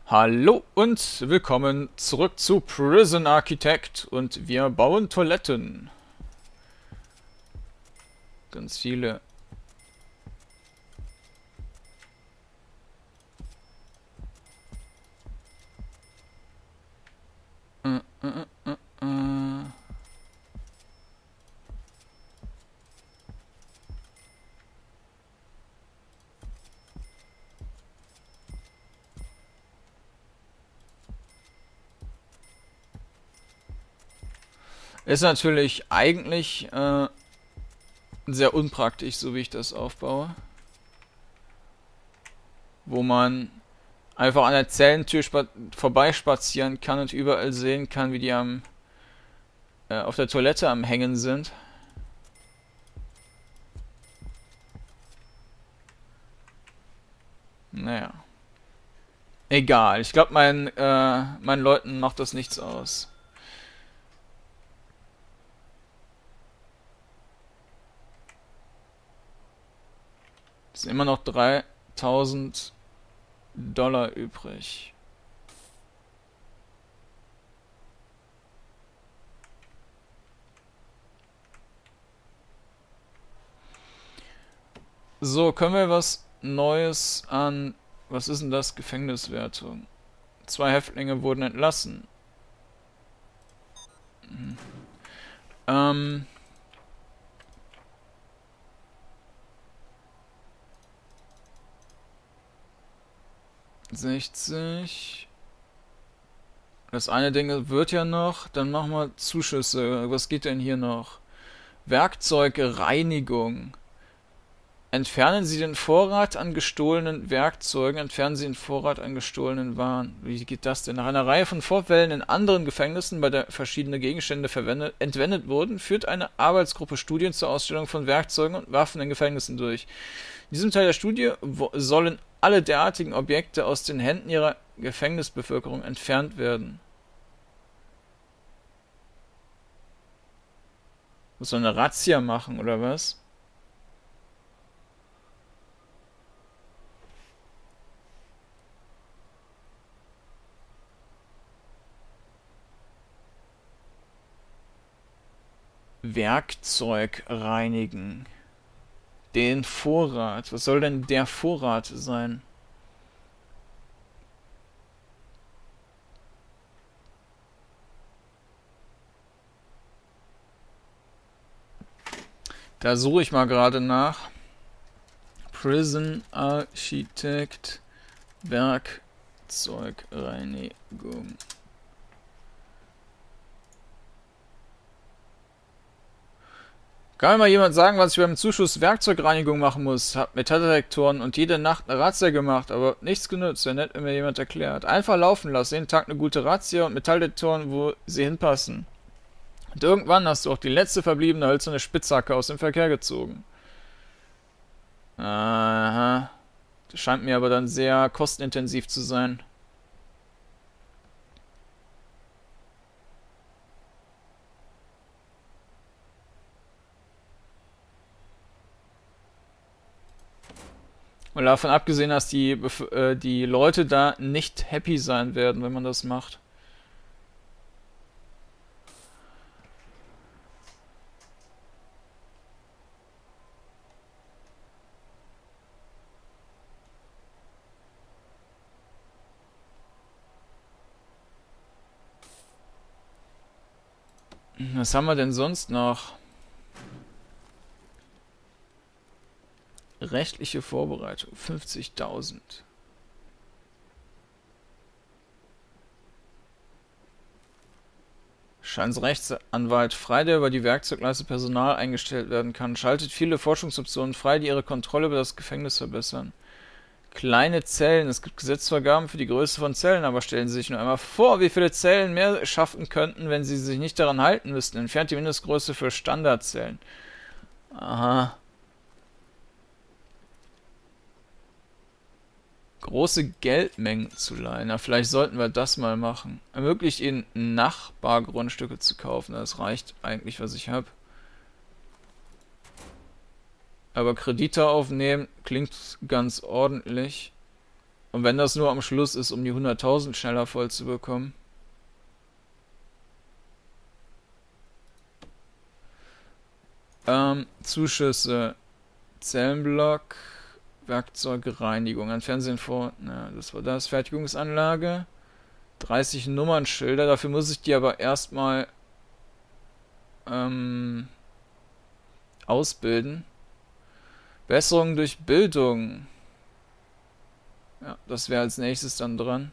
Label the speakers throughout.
Speaker 1: Hallo und willkommen zurück zu Prison Architect und wir bauen Toiletten. Ganz viele. Äh, äh, äh, äh. Ist natürlich eigentlich sehr unpraktisch, so wie ich das aufbaue. Wo man einfach an der Zellentür vorbeispazieren kann und überall sehen kann, wie die auf der Toilette am Hängen sind. Naja. Egal. Ich glaube, meinen Leuten macht das nichts aus. Es sind immer noch 3000 Dollar übrig. So, können wir was Neues an... Was ist denn das? Gefängniswertung. 2 Häftlinge wurden entlassen. Mhm. Ähm... 60. Das eine Ding wird ja noch. Dann machen wir Zuschüsse. Was geht denn hier noch? Werkzeugreinigung. Entfernen Sie den Vorrat an gestohlenen Werkzeugen, entfernen Sie den Vorrat an gestohlenen Waren. Wie geht das denn? Nach einer Reihe von Vorfällen in anderen Gefängnissen, bei der verschiedene Gegenstände entwendet wurden, führt eine Arbeitsgruppe Studien zur Ausstellung von Werkzeugen und Waffen in Gefängnissen durch. In diesem Teil der Studie sollen alle derartigen Objekte aus den Händen ihrer Gefängnisbevölkerung entfernt werden. Muss so eine Razzia machen, oder was? Werkzeug reinigen. Den Vorrat. Was soll denn der Vorrat sein? Da suche ich mal gerade nach. Prison Architect Werkzeugreinigung. Kann mir mal jemand sagen, was ich beim Zuschuss Werkzeugreinigung machen muss? Hab Metalldetektoren und jede Nacht eine Razzia gemacht, aber nichts genützt. Wäre nett, wenn mir jemand erklärt. Einfach laufen lassen, jeden Tag eine gute Razzia und Metalldetektoren, wo sie hinpassen. Und irgendwann hast du auch die letzte verbliebene hölzerne Spitzhacke aus dem Verkehr gezogen. Aha. Das scheint mir aber dann sehr kostenintensiv zu sein. Und davon abgesehen, dass die Leute da nicht happy sein werden, wenn man das macht. Was haben wir denn sonst noch? Rechtliche Vorbereitung, 50.000. Scheins frei, der über die Werkzeugleiste Personal eingestellt werden kann. Schaltet viele Forschungsoptionen frei, die ihre Kontrolle über das Gefängnis verbessern. Kleine Zellen. Es gibt Gesetzesvorgaben für die Größe von Zellen, aber stellen Sie sich nur einmal vor, wie viele Zellen mehr schaffen könnten, wenn Sie sich nicht daran halten müssten. Entfernt die Mindestgröße für Standardzellen. Aha. Große Geldmengen zu leihen. Na, vielleicht sollten wir das mal machen. Ermöglicht ihnen Nachbargrundstücke zu kaufen. Das reicht eigentlich, was ich habe. Aber Kredite aufnehmen klingt ganz ordentlich. Und wenn das nur am Schluss ist, um die 100.000 schneller voll zu bekommen. Zuschüsse. Zellenblock. Werkzeuge, Reinigung. Ein Fernsehen vor. Na, das war das. Fertigungsanlage. 30 Nummernschilder. Dafür muss ich die aber erstmal ausbilden. Besserung durch Bildung. Ja, das wäre als nächstes dann dran.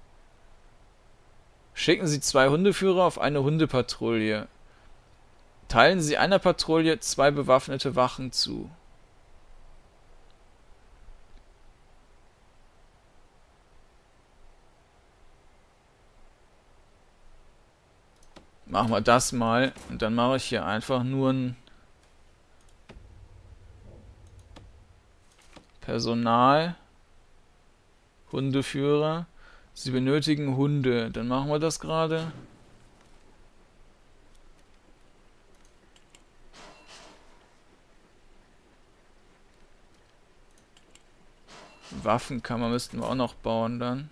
Speaker 1: Schicken Sie 2 Hundeführer auf eine Hundepatrouille. Teilen Sie einer Patrouille 2 bewaffnete Wachen zu. Machen wir das mal. Und dann mache ich hier einfach nur ein Personal. Hundeführer. Sie benötigen Hunde. Dann machen wir das gerade. Waffenkammer müssten wir auch noch bauen dann.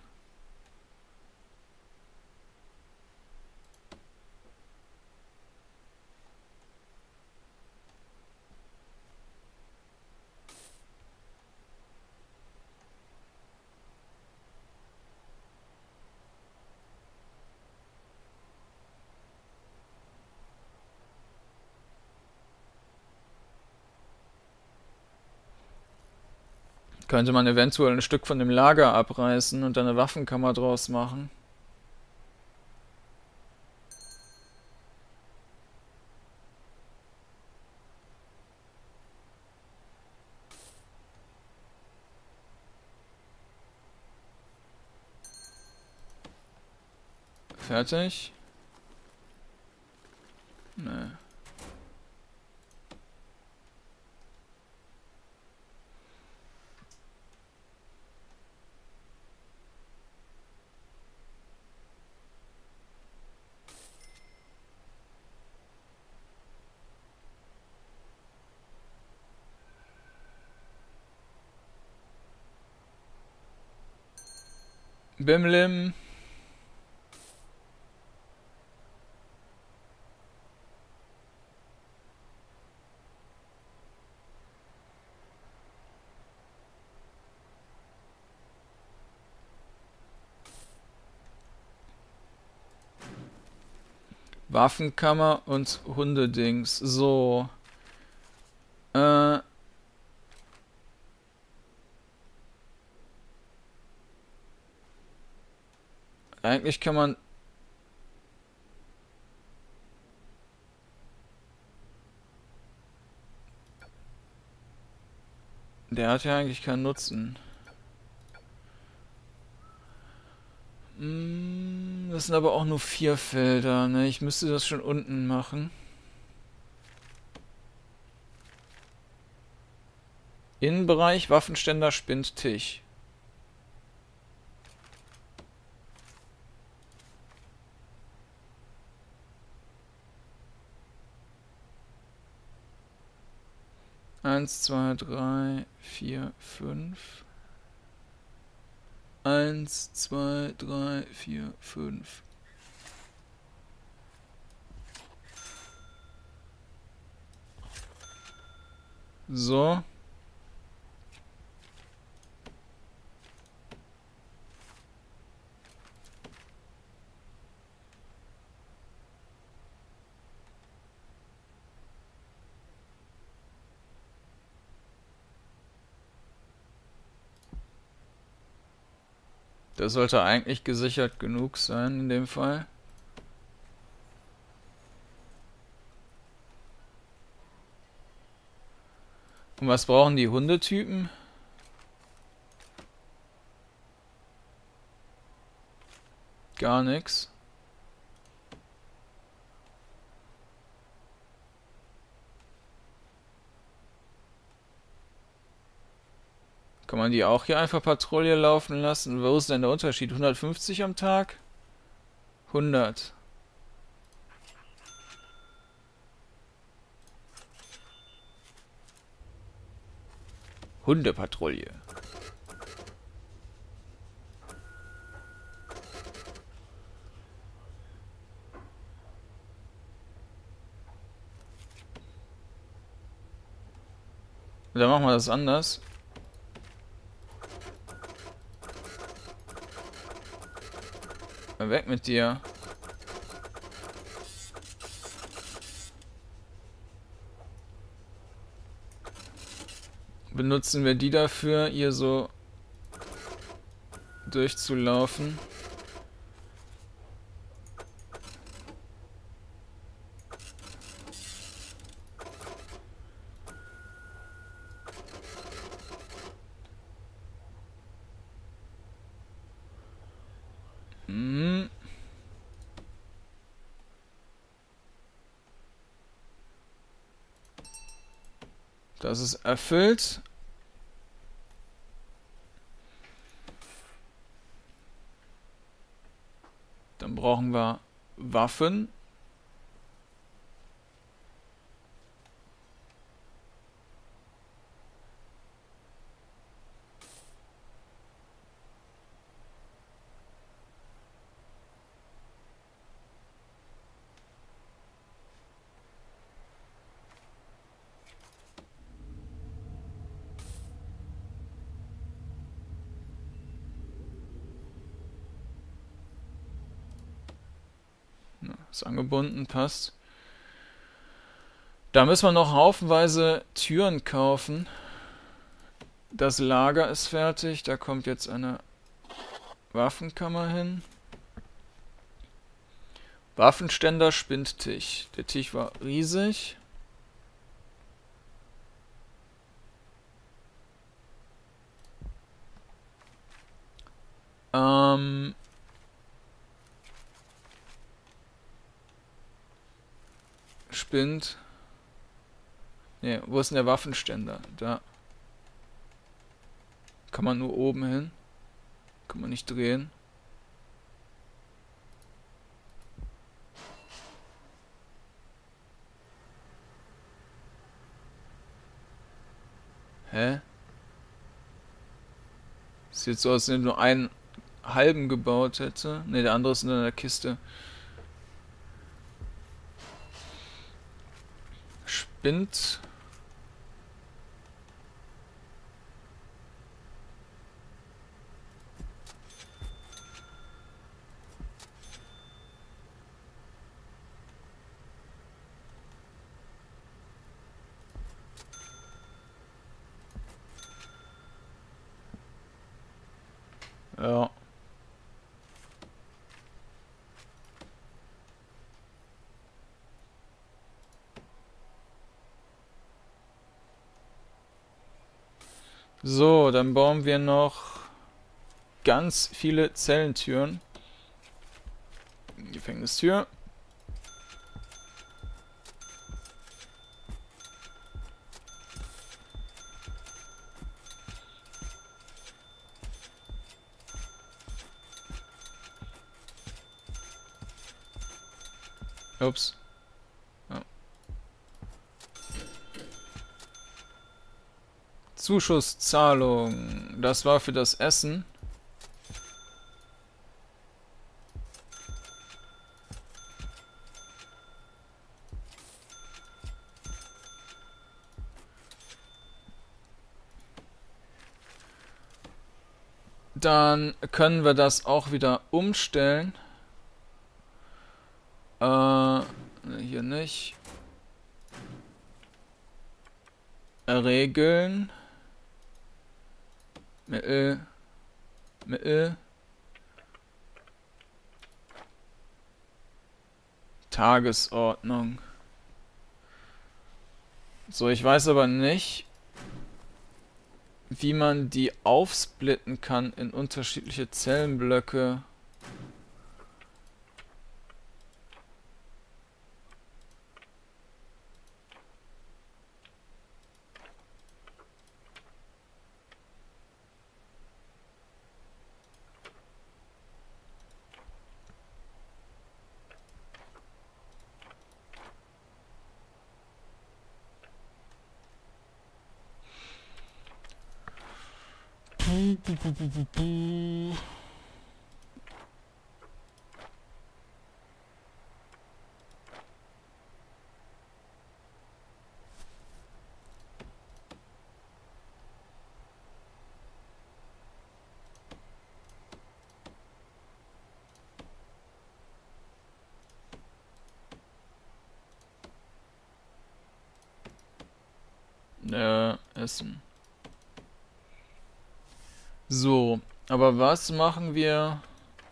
Speaker 1: Könnte man eventuell ein Stück von dem Lager abreißen und dann eine Waffenkammer draus machen. Fertig? Nee. Bimlim. Waffenkammer und Hundedings. So. Eigentlich kann man... Der hat ja eigentlich keinen Nutzen. Das sind aber auch nur 4 Felder, ne? Ich müsste das schon unten machen. Innenbereich, Waffenständer, Spind, Tisch. Eins, zwei, drei, vier, 5. 1, 2, 3, 4, 5. So. Das sollte eigentlich gesichert genug sein in dem Fall. Und was brauchen die Hundetypen? Gar nichts. Kann man die auch hier einfach Patrouille laufen lassen? Wo ist denn der Unterschied? 150 am Tag? 100. Hundepatrouille. Dann machen wir das anders. Weg mit dir. Benutzen wir die dafür, hier so durchzulaufen. Das ist erfüllt. Dann brauchen wir Waffen. Ist angebunden, passt. Da müssen wir noch haufenweise Türen kaufen. Das Lager ist fertig. Da kommt jetzt eine Waffenkammer hin. Waffenständer, Spindtisch. Der Tisch war riesig. Spind. Ne, wo ist denn der Waffenständer? Da. Kann man nur oben hin. Kann man nicht drehen. Hä? Sieht so aus, als wenn ich nur einen halben gebaut hätte. Ne, der andere ist in der Kiste. Spind. Ja. So, dann bauen wir noch ganz viele Zellentüren. Gefängnistür. Ups. Ja. Zuschusszahlung. Das war für das Essen. Dann können wir das auch wieder umstellen. Hier nicht. Regeln. Mittel. Tagesordnung. So, ich weiß aber nicht, wie man die aufsplitten kann in unterschiedliche Zellenblöcke. essen. So, aber was machen wir?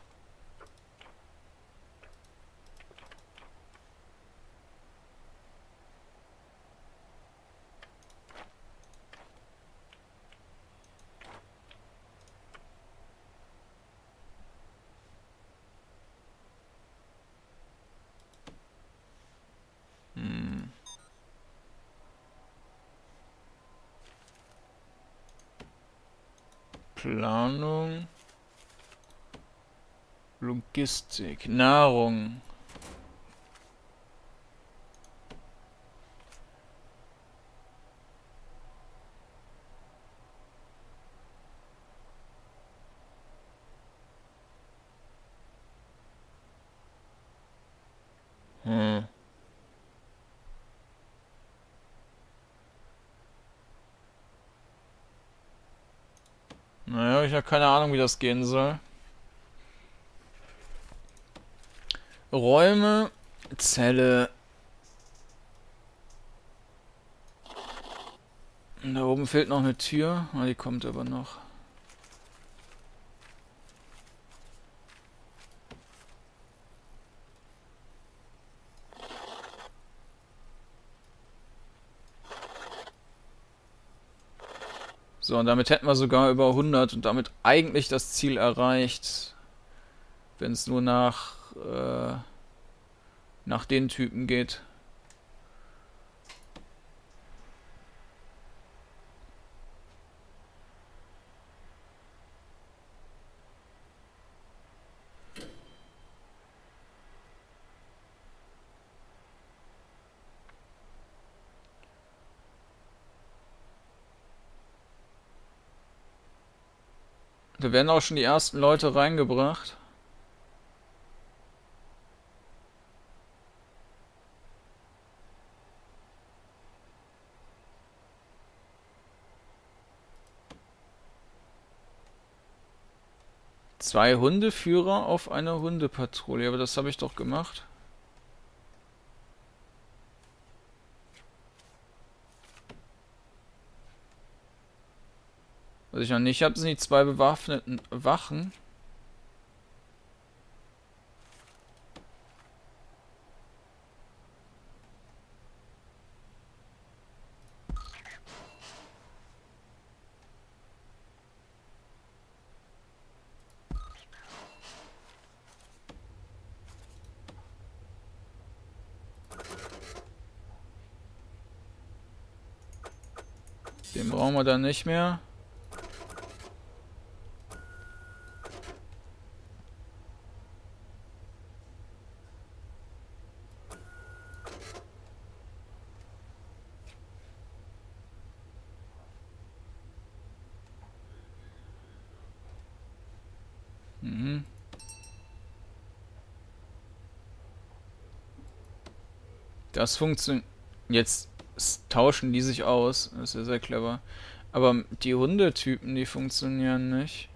Speaker 1: Planung, Logistik, Nahrung. Naja, ich habe keine Ahnung, wie das gehen soll. Räume, Zelle. Da oben fehlt noch eine Tür. Ah, die kommt aber noch. So, und damit hätten wir sogar über 100 und damit eigentlich das Ziel erreicht. Wenn es nur nach den Typen geht. Da werden auch schon die ersten Leute reingebracht. Zwei Hundeführer auf einer Hundepatrouille, aber das habe ich doch gemacht. Was ich noch nicht habe, sind die zwei bewaffneten Wachen. Den brauchen wir dann nicht mehr. Mhm. Das funktioniert. Jetzt tauschen die sich aus. Das ist ja sehr clever. Aber die Hundetypen, die funktionieren nicht.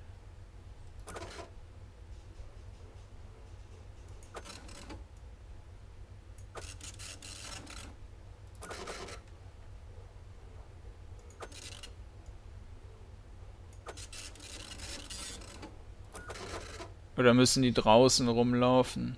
Speaker 1: Oder müssen die draußen rumlaufen?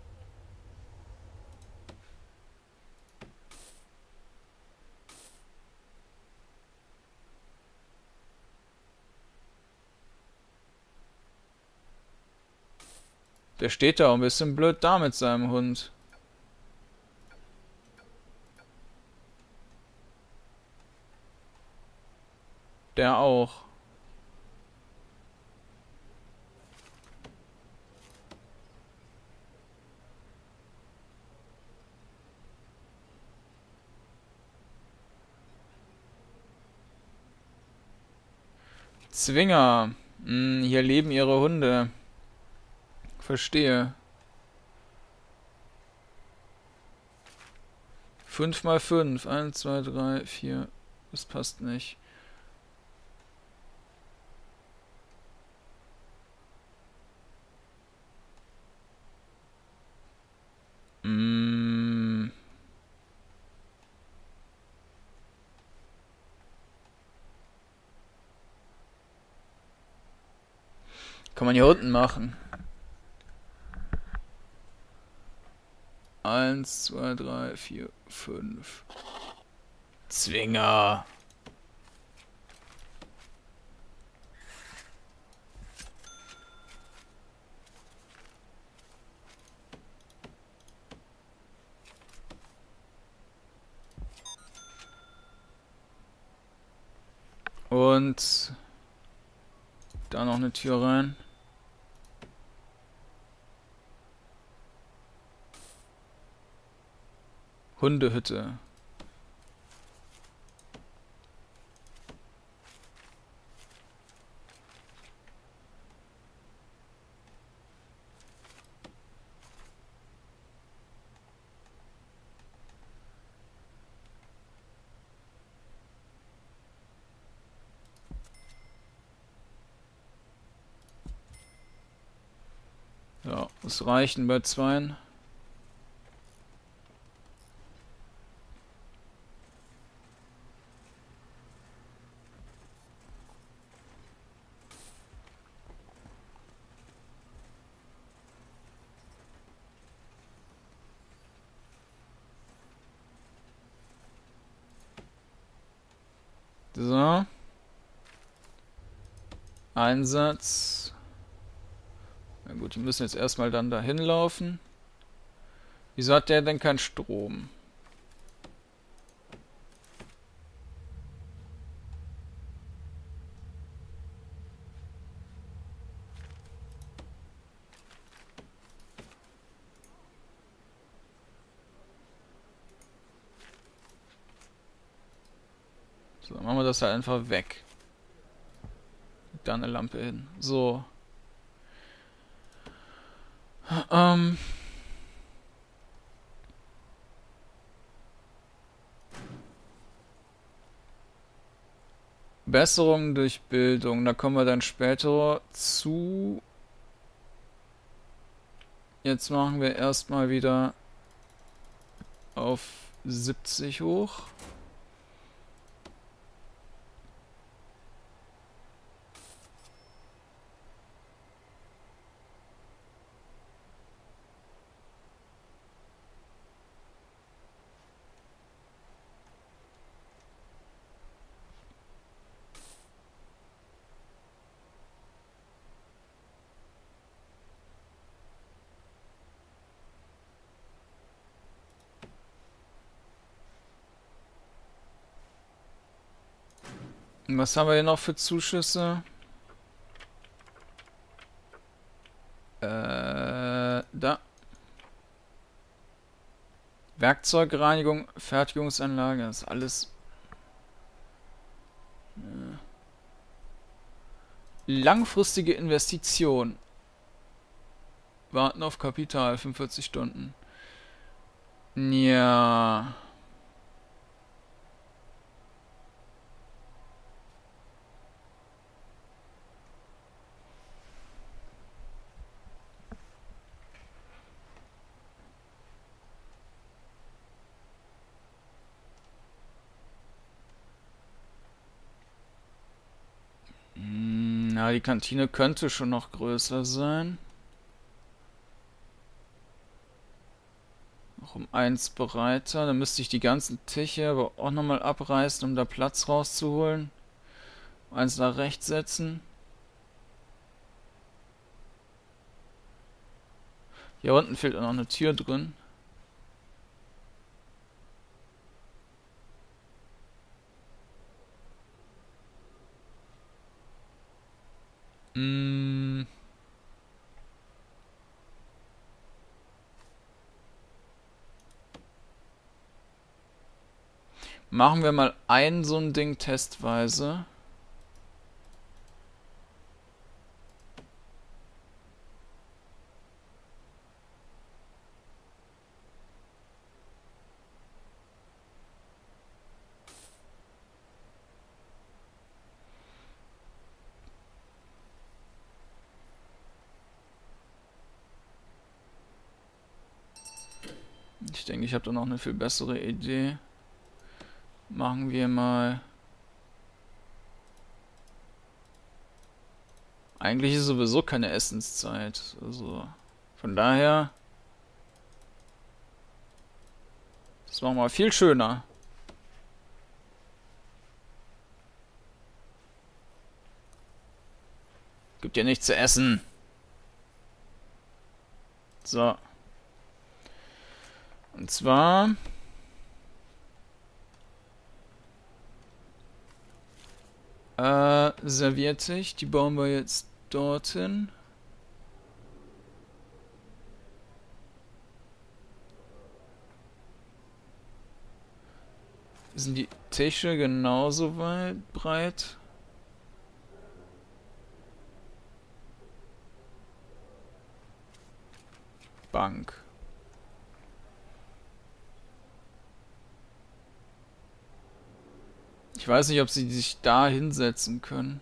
Speaker 1: Der steht da auch ein bisschen blöd da mit seinem Hund. Der auch. Zwinger. Hier leben ihre Hunde. Verstehe. 5 mal 5. 1, 2, 3, 4. Das passt nicht. Kann man hier unten machen. 1, 2, 3, 4, 5. Zwinger. Und da noch eine Tür rein. Hundehütte. Ja, muss reichen bei 2. So. Einsatz. Na gut, die müssen jetzt erstmal dann dahin laufen. Wieso hat der denn keinen Strom? So, dann machen wir das halt einfach weg. Da eine Lampe hin. So. Besserung durch Bildung. Da kommen wir dann später zu. Jetzt machen wir erstmal wieder auf 70 hoch. Und was haben wir hier noch für Zuschüsse? Da. Werkzeugreinigung, Fertigungsanlage, das ist alles. Langfristige Investition. Warten auf Kapital, 45 Stunden. Ja. Na, die Kantine könnte schon noch größer sein. Noch um 1 breiter. Dann müsste ich die ganzen Tische aber auch nochmal abreißen, um da Platz rauszuholen. 1 nach rechts setzen. Hier unten fehlt auch noch eine Tür drin. Machen wir mal ein so ein Ding testweise. Ich denke, ich habe da noch eine viel bessere Idee. Machen wir mal Eigentlich ist sowieso keine Essenszeit. Also von daher, das machen wir viel schöner. Gibt ja nichts zu essen. So. Und zwar Serviertisch, die bauen wir jetzt dorthin. Sind die Tische genauso weit breit? Bank. Ich weiß nicht, ob sie sich da hinsetzen können.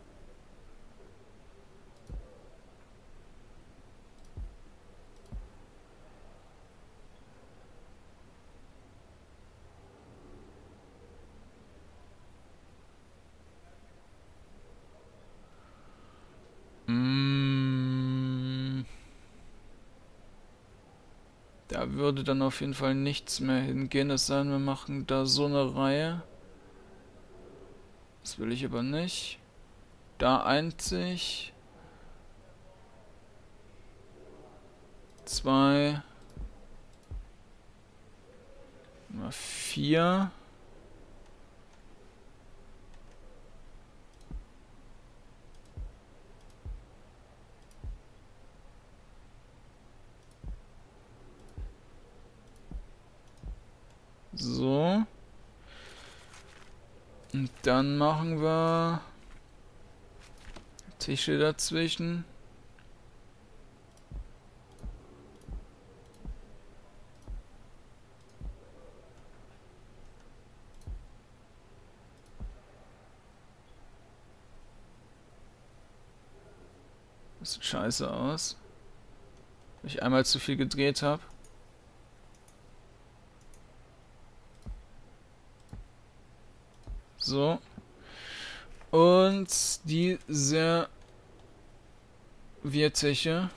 Speaker 1: Da würde dann auf jeden Fall nichts mehr hingehen, es sei denn, wir machen da so eine Reihe. Das will ich aber nicht. Da einzig. 2. 4. So. Und dann machen wir Tische dazwischen. Das sieht scheiße aus. Weil ich einmal zu viel gedreht habe. So. Und die Serviertische.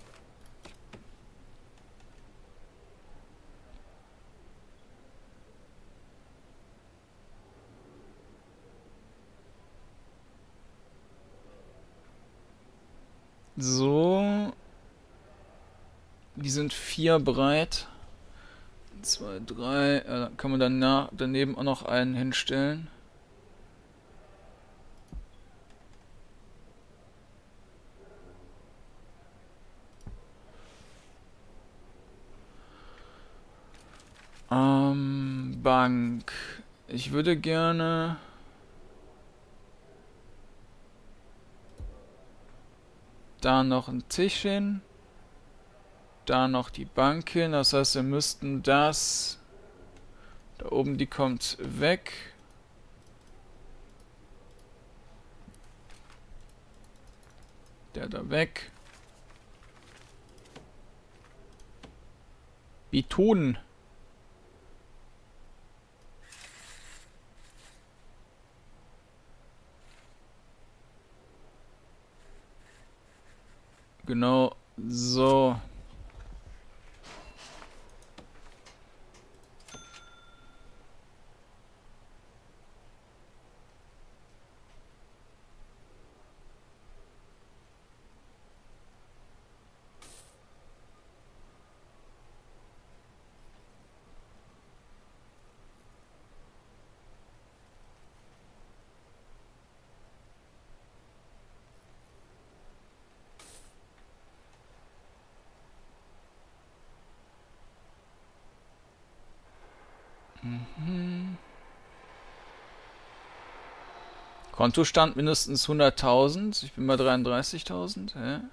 Speaker 1: So. Die sind 4 breit. 2, 3. Dann kann man daneben auch noch einen hinstellen. Bank. Ich würde gerne da noch einen Tisch hin. Da noch die Bank hin. Das heißt, wir müssten das... Da oben, die kommt weg. Der da weg. Wie tun? Genau so. Kontostand mindestens 100.000. Ich bin bei 33.000. Hä?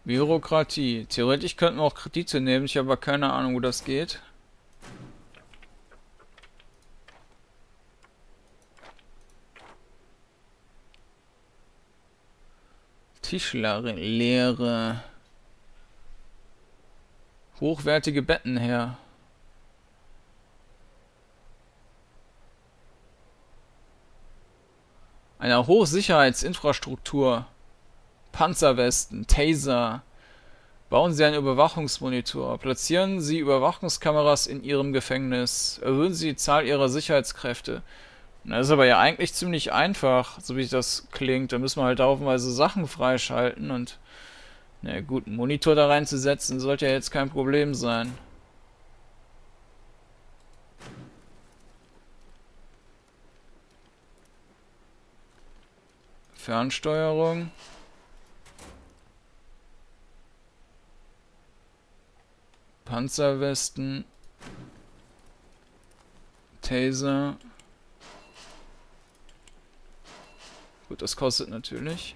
Speaker 1: Bürokratie. Theoretisch könnten wir auch Kredite nehmen, ich habe aber keine Ahnung, wo das geht. Tischlerlehre. Hochwertige Betten her. Eine Hochsicherheitsinfrastruktur. Panzerwesten, Taser. Bauen Sie einen Überwachungsmonitor. Platzieren Sie Überwachungskameras in Ihrem Gefängnis. Erhöhen Sie die Zahl Ihrer Sicherheitskräfte. Das ist aber ja eigentlich ziemlich einfach, so wie das klingt. Da müssen wir halt haufenweise Sachen freischalten und na gut, einen Monitor da reinzusetzen, sollte ja jetzt kein Problem sein. Fernsteuerung. Panzerwesten. Taser. Gut, das kostet natürlich.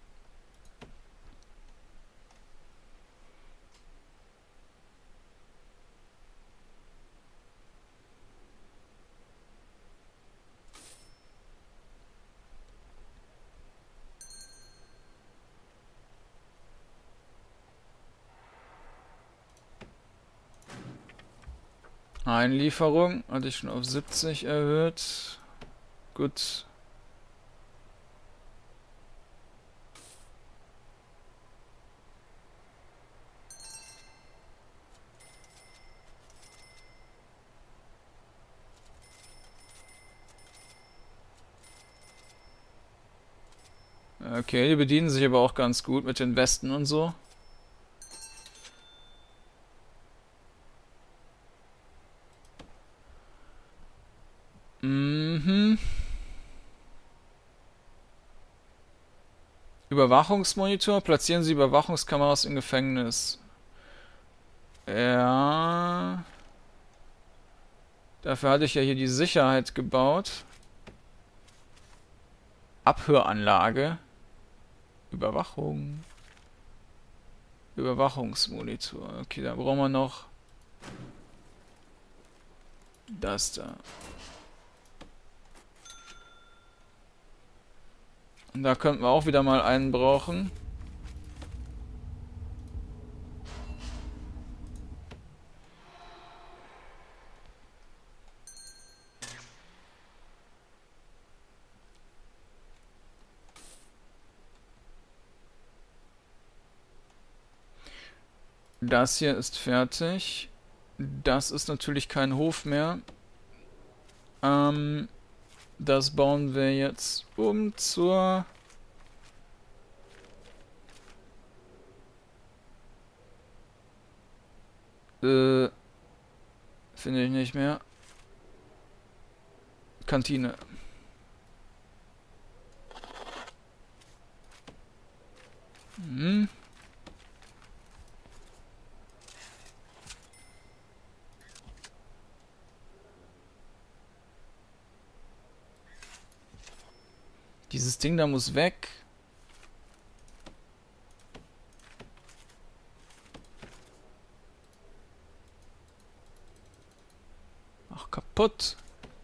Speaker 1: Einlieferung hatte ich schon auf 70 erhöht. Gut. Okay, die bedienen sich aber auch ganz gut mit den Westen und so. Mhm. Überwachungsmonitor. Platzieren Sie Überwachungskameras im Gefängnis. Ja. Dafür hatte ich ja hier die Sicherheit gebaut. Abhöranlage. Überwachung. Überwachungsmonitor. Okay, da brauchen wir noch das da. Und da könnten wir auch wieder mal einen brauchen. Das hier ist fertig. Das ist natürlich kein Hof mehr. Das bauen wir jetzt um zur... finde ich nicht mehr. Kantine. Hm. Dieses Ding da muss weg. Ach, kaputt.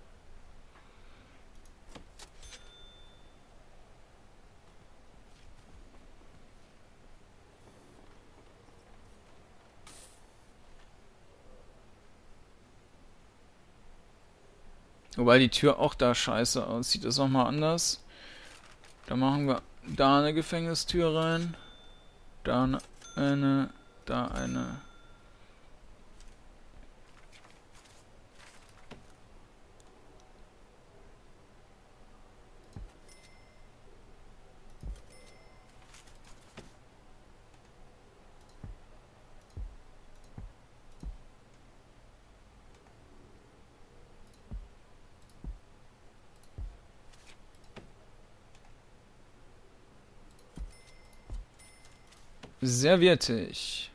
Speaker 1: Wobei die Tür auch da scheiße aussieht. Das ist nochmal anders. Da machen wir da eine Gefängnistür rein. Da eine. Da eine. Serviertisch.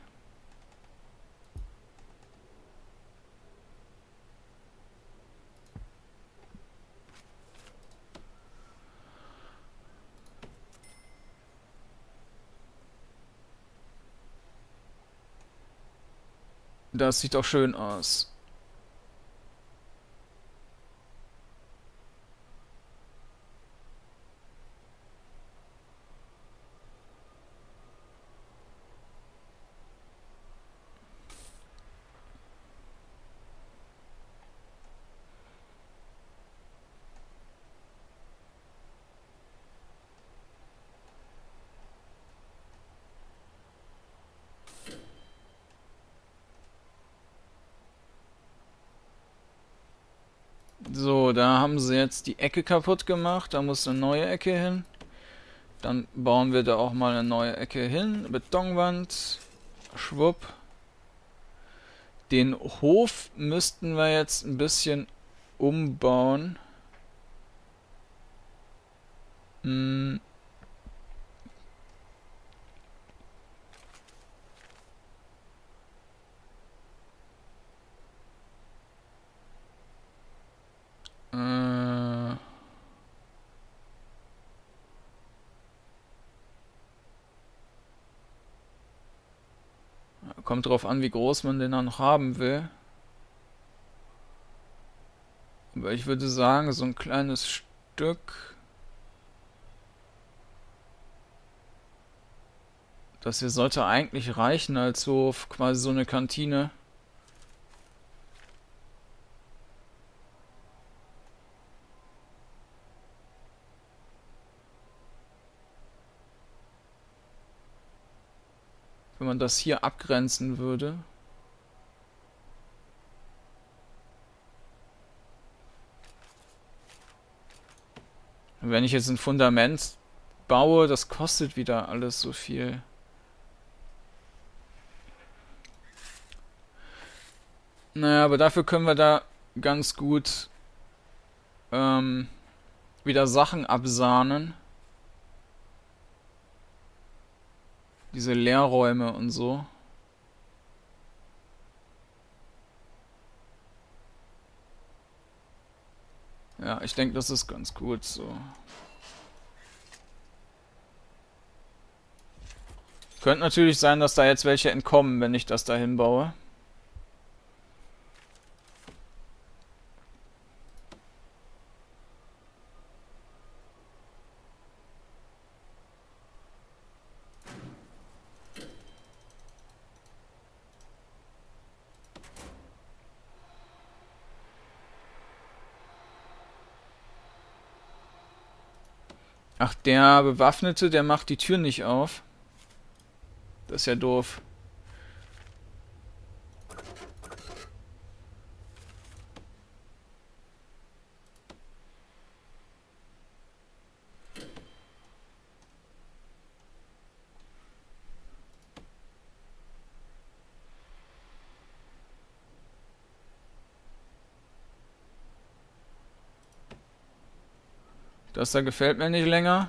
Speaker 1: Das sieht doch schön aus. So, da haben sie jetzt die Ecke kaputt gemacht. Da muss eine neue Ecke hin. Dann bauen wir da auch mal eine neue Ecke hin. Betonwand. Schwupp. Den Hof müssten wir jetzt ein bisschen umbauen. Hm. Kommt drauf an, wie groß man den dann noch haben will. Aber ich würde sagen, so ein kleines Stück. Das hier sollte eigentlich reichen als so quasi so eine Kantine. Wenn man das hier abgrenzen würde. Wenn ich jetzt ein Fundament baue, das kostet wieder alles so viel. Naja, aber dafür können wir da ganz gut wieder Sachen absahnen. Diese Leerräume und so. Ja, ich denke, das ist ganz gut so. Könnte natürlich sein, dass da jetzt welche entkommen, wenn ich das da hinbaue. Ach, der Bewaffnete, der macht die Tür nicht auf. Das ist ja doof. Das da gefällt mir nicht länger.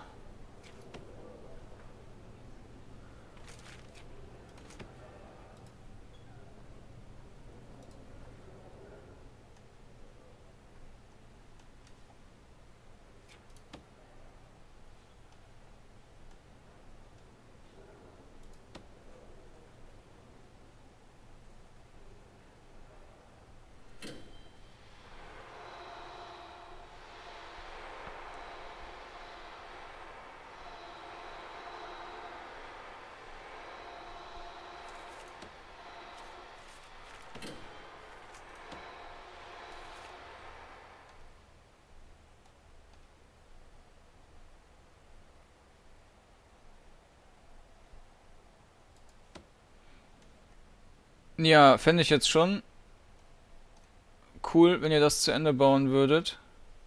Speaker 1: Ja, fände ich jetzt schon cool, wenn ihr das zu Ende bauen würdet.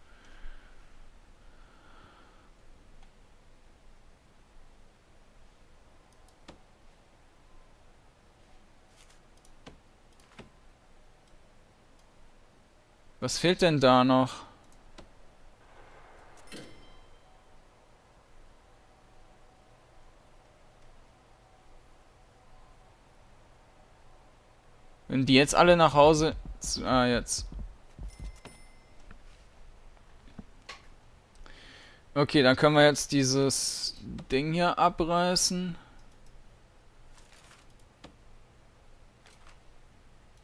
Speaker 1: Was fehlt denn da noch? Wenn die jetzt alle nach Hause... Ah, jetzt. Okay, dann können wir jetzt dieses Ding hier abreißen.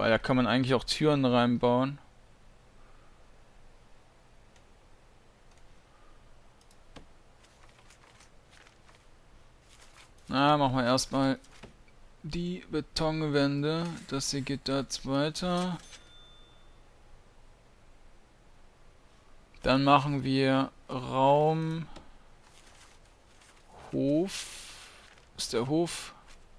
Speaker 1: Weil da kann man eigentlich auch Türen reinbauen. Na, machen wir erstmal die Betonwände. Das hier geht da jetzt weiter. Dann machen wir Raum Hof. Ist der Hof?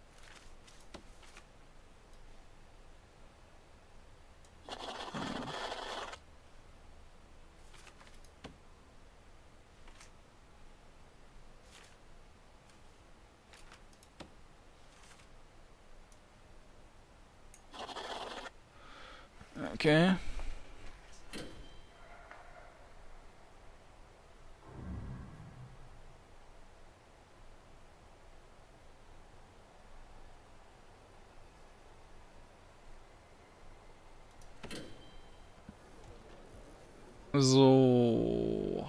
Speaker 1: Okay. So.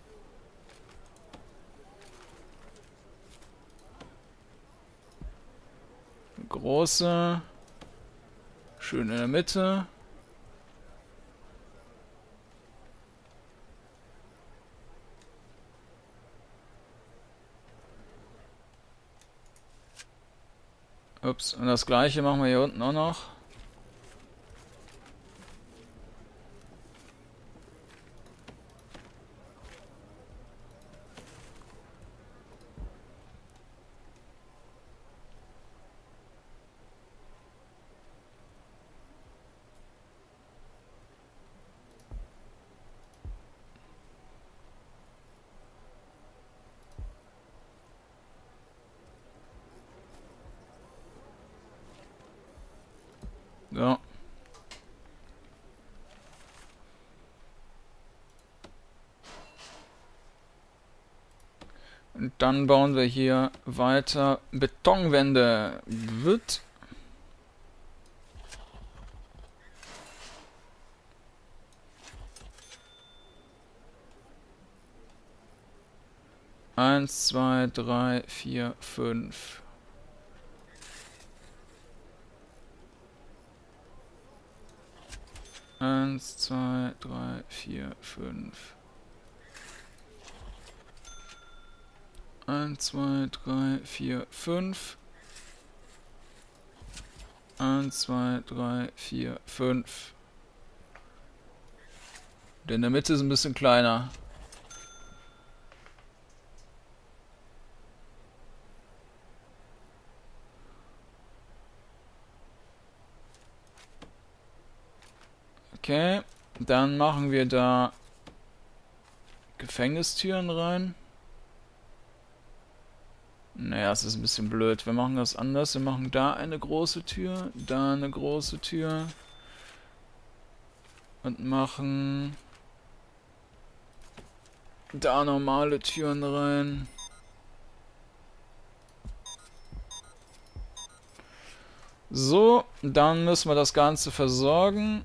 Speaker 1: Große. Schön in der Mitte. Ups, und das gleiche machen wir hier unten auch noch. So. Und dann bauen wir hier weiter Betonwände. Wird. Eins, zwei, drei, vier, fünf. Eins, zwei, drei, vier, fünf. 1, 2, 3, 4, 5. 1, 2, 3, 4, 5. Der in der Mitte ist ein bisschen kleiner. Okay, dann machen wir da Gefängnistüren rein. Naja, es ist ein bisschen blöd. Wir machen das anders. Wir machen da eine große Tür, da eine große Tür. Und machen da normale Türen rein. So, dann müssen wir das Ganze versorgen.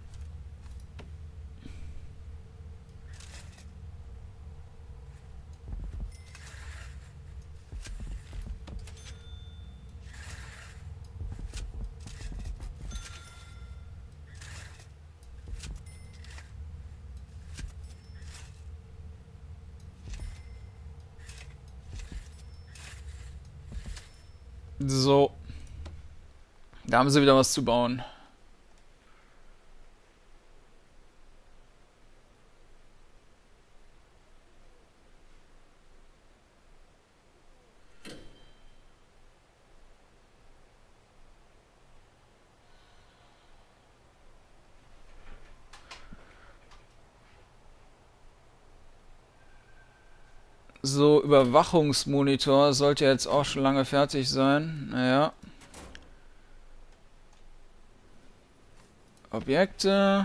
Speaker 1: So. Da haben sie wieder was zu bauen. So, Überwachungsmonitor sollte jetzt auch schon lange fertig sein. Naja. Objekte.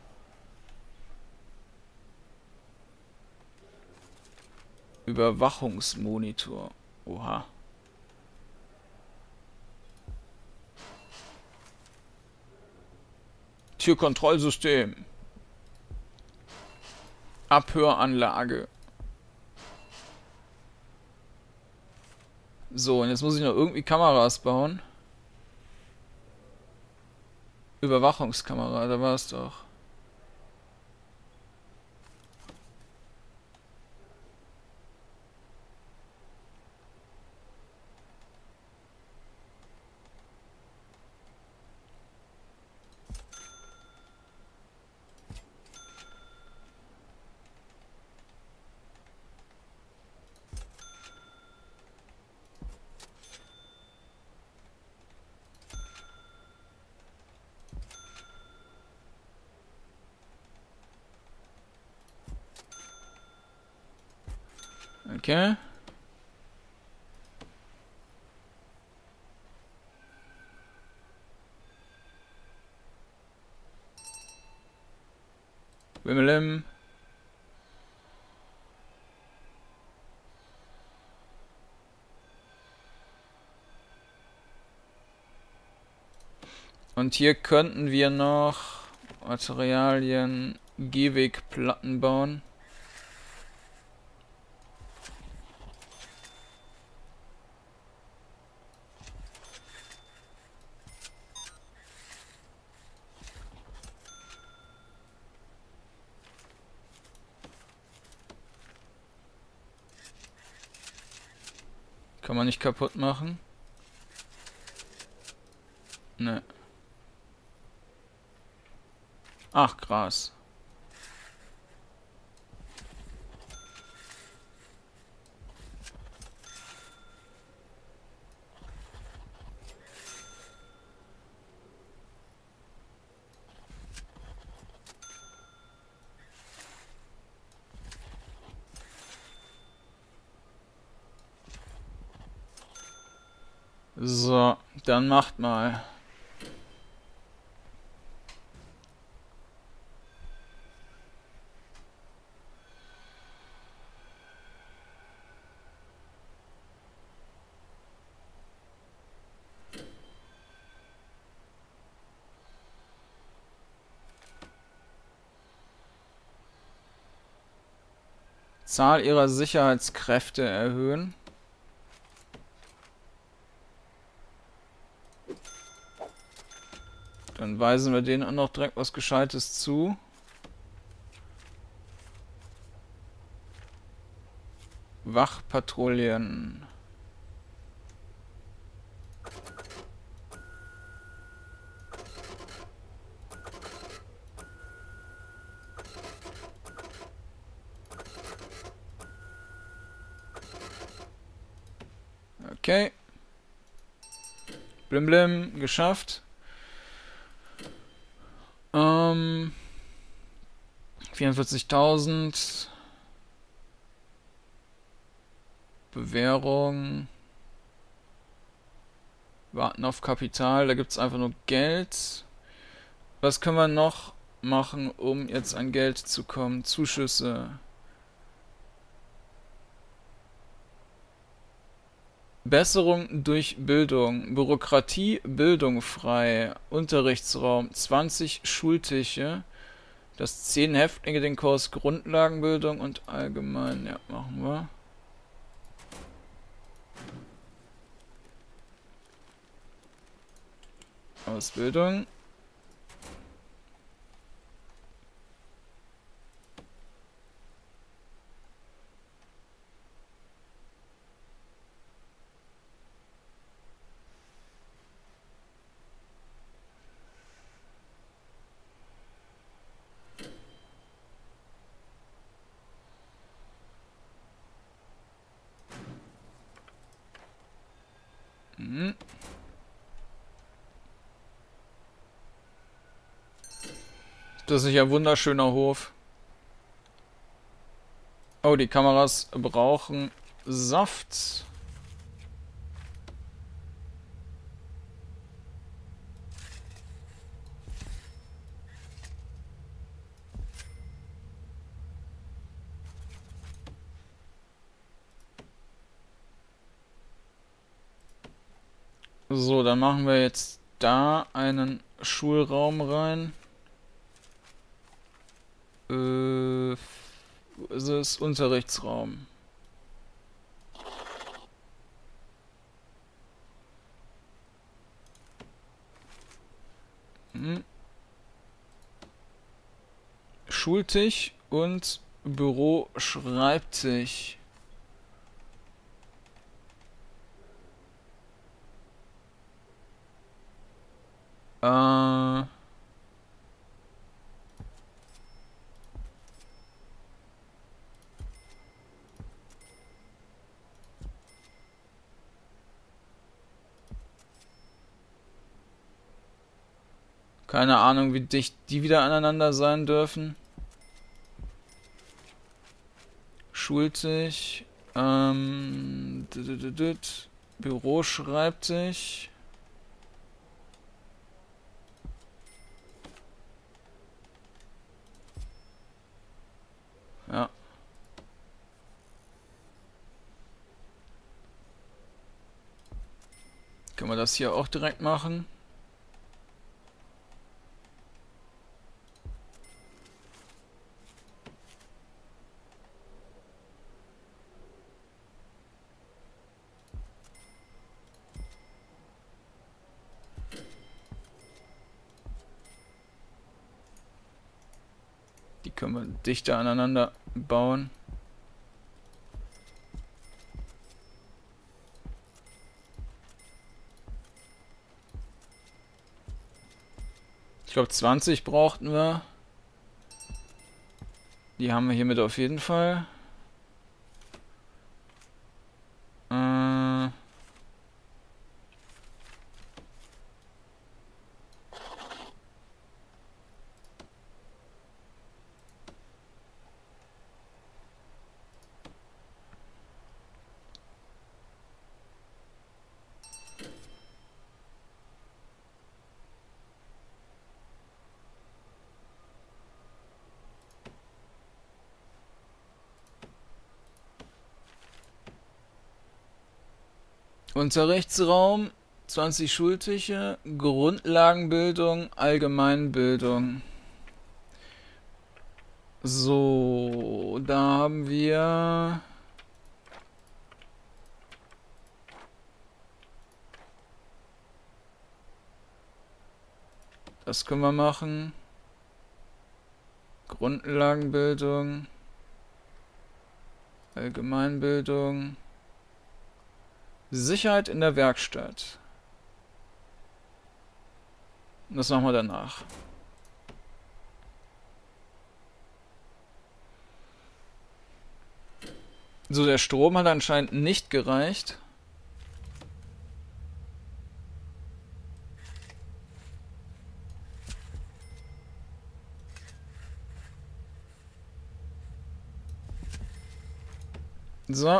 Speaker 1: Überwachungsmonitor. Oha. Türkontrollsystem. Abhöranlage. So, und jetzt muss ich noch irgendwie Kameras bauen. Überwachungskamera, da war es doch. Okay. Wimmelim. Und hier könnten wir noch Materialien, Gehwegplatten bauen. Kann man nicht kaputt machen. Ne. Ach, Gras. So, dann macht mal. Zahl ihrer Sicherheitskräfte erhöhen. Dann weisen wir denen auch noch direkt was Gescheites zu. Wachpatrouillen. Okay. Blim blim, geschafft. 44.000. Bewährung. Warten auf Kapital, da gibt es einfach nur Geld. Was können wir noch machen, um jetzt an Geld zu kommen? Zuschüsse. Besserung durch Bildung. Bürokratie, Bildung frei. Unterrichtsraum, 20 Schultische. Dass 10 Häftlinge den Kurs Grundlagenbildung und allgemein, ja, machen wir. Ausbildung. Mhm. Das ist nicht ein wunderschöner Hof. Oh, die Kameras brauchen Saft. So, dann machen wir jetzt da einen Schulraum rein. Wo ist es? Unterrichtsraum. Schultisch und Büro-Schreibtisch. Keine Ahnung, wie dicht die wieder aneinander sein dürfen. Schultisch. Büroschreibtisch. Ja. Können wir das hier auch direkt machen? Die können wir dichter aneinander bauen. Ich glaube 20 brauchten wir. Die haben wir hiermit auf jeden Fall. Unterrichtsraum, 20 Schultische, Grundlagenbildung, Allgemeinbildung. So, da haben wir... Das können wir machen. Grundlagenbildung, Allgemeinbildung. Sicherheit in der Werkstatt. Das machen wir danach. So, der Strom hat anscheinend nicht gereicht. So.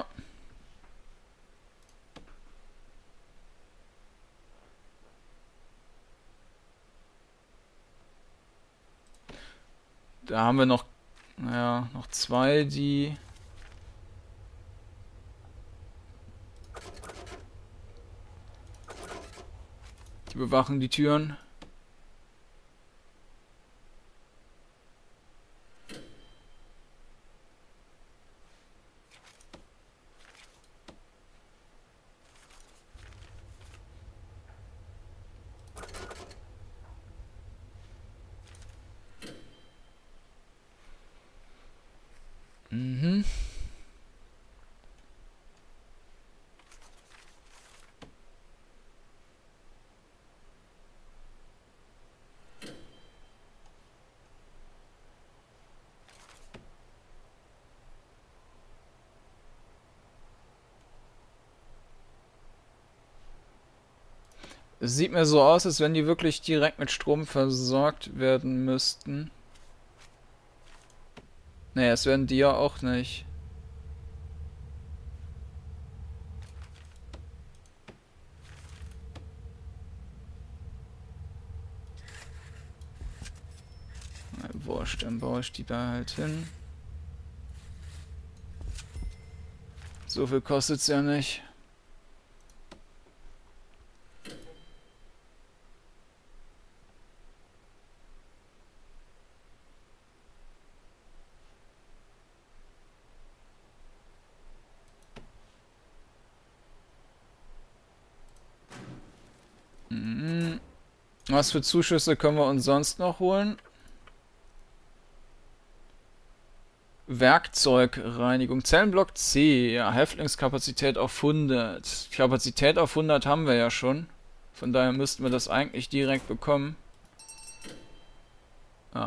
Speaker 1: Da haben wir noch, naja, noch zwei, die bewachen die Türen. Mhm. Es sieht mir so aus, als wenn die wirklich direkt mit Strom versorgt werden müssten. Naja, es werden die ja auch nicht. Na, wurscht, dann baue ich die da halt hin. So viel kostet es ja nicht. Was für Zuschüsse können wir uns sonst noch holen? Werkzeugreinigung. Zellenblock C. Ja, Häftlingskapazität auf 100. Kapazität auf 100 haben wir ja schon. Von daher müssten wir das eigentlich direkt bekommen. Ja.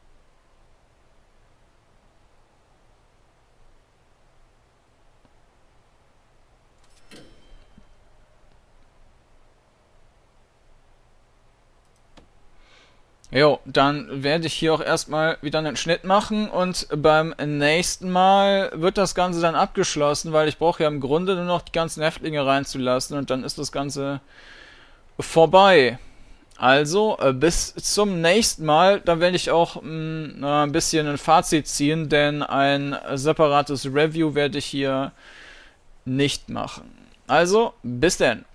Speaker 1: Jo, dann werde ich hier auch erstmal wieder einen Schnitt machen und beim nächsten Mal wird das Ganze dann abgeschlossen, weil ich brauche ja im Grunde nur noch die ganzen Häftlinge reinzulassen und dann ist das Ganze vorbei. Also, bis zum nächsten Mal, dann werde ich auch ein bisschen ein Fazit ziehen, denn ein separates Review werde ich hier nicht machen. Also, bis denn.